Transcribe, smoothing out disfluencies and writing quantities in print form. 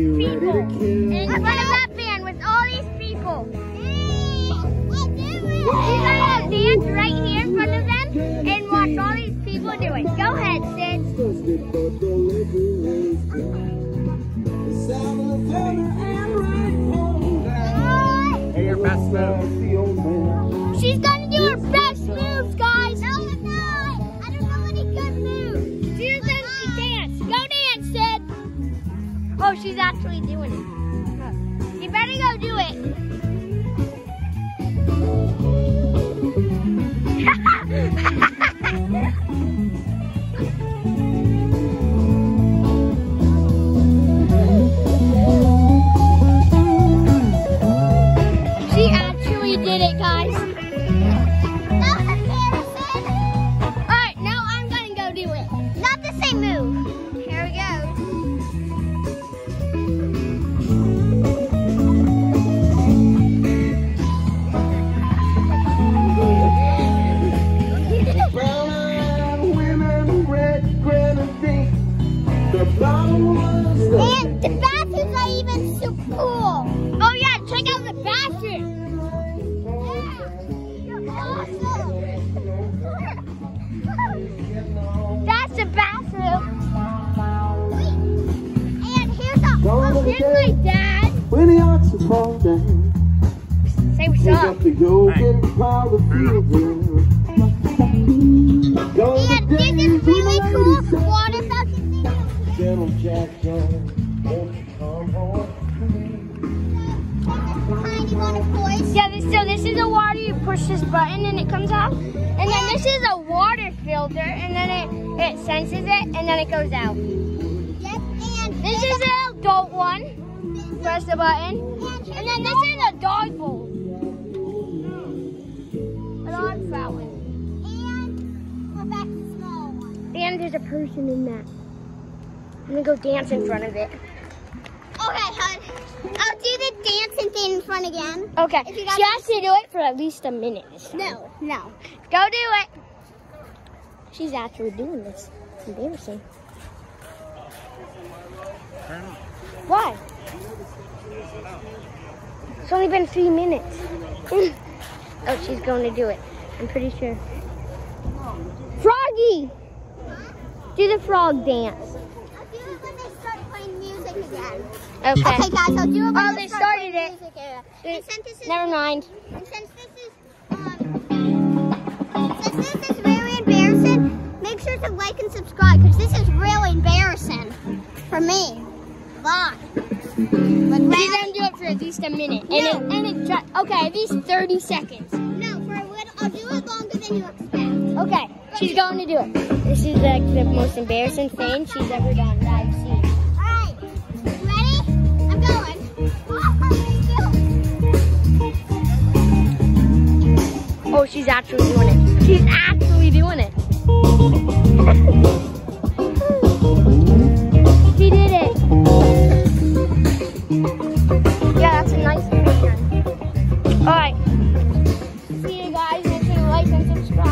people in front of that van with all these people. She's gonna dance right here in front of them and watch all these people do it. Go ahead, Sid. Hey, your best move. She's gonna do her best moves, guys. No, I'm not. I don't know any good moves. She's gonna dance. Go dance, Sid. Oh, she's actually doing it. You better go do it. She actually did it, guys. That was embarrassing. Alright, now I'm gonna go do it. Not the same move. Here we go. And the bathrooms are even so cool. Oh yeah, check out the bathroom. Yeah, awesome. That's the bathroom. And here's my dad. When the oxen fall down, say what's up. to go get a pile of fuel. And this is really cool water fountain. Gentle Jack Jones, won't you come home? Yeah, so this is the water. You push this button and it comes out. And then this is a water filter, and then it senses it, and then it goes out. Yep, and this is an adult one. Press the button. And then this is a dog bowl. A dog fountain. And we're back to the small one. And there's a person in that. I'm gonna go dance in front of it. Okay, hon. I'll do the dancing thing in front again. Okay. She has to do it for at least a minute. No. Go do it. She's actually doing this. It's embarrassing. Why? It's only been 3 minutes. Oh, she's going to do it. I'm pretty sure. Froggy! Do the frog dance. Okay. Okay, guys, I'll do it when they started it. Never mind. And since this is very embarrassing, make sure to like and subscribe because this is really embarrassing for me. Bye. She's gonna do it for at least a minute. No. Okay, at least 30 seconds. No, for a little. I'll do it longer than you expect. Okay, she's going to do it. This is like the most embarrassing thing she's ever done that I've seen. Oh, she's actually doing it. She's actually doing it. She did it. Yeah, that's a nice picture. Alright. See you guys. Make sure to like and subscribe.